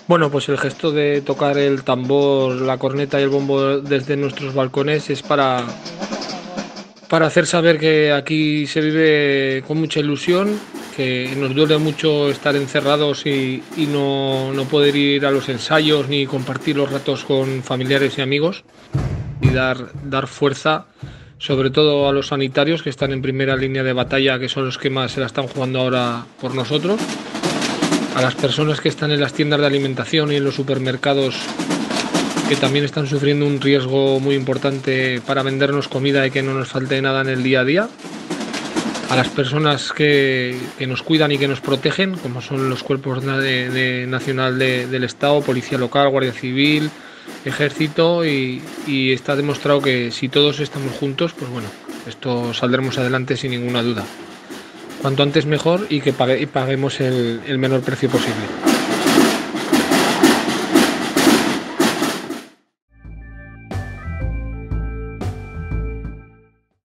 Bueno, pues el gesto de tocar el tambor, la corneta y el bombo desde nuestros balcones es para hacer saber que aquí se vive con mucha ilusión, que nos duele mucho estar encerrados y no poder ir a los ensayos ni compartir los ratos con familiares y amigos y dar fuerza sobre todo a los sanitarios que están en primera línea de batalla, que son los que más se la están jugando ahora por nosotros, a las personas que están en las tiendas de alimentación y en los supermercados que también están sufriendo un riesgo muy importante para vendernos comida y que no nos falte nada en el día a día, a las personas que nos cuidan y que nos protegen, como son los cuerpos nacional del Estado, Policía Local, Guardia Civil, Ejército, y está demostrado que si todos estamos juntos, pues bueno, esto saldremos adelante sin ninguna duda. Cuanto antes mejor y que paguemos el menor precio posible.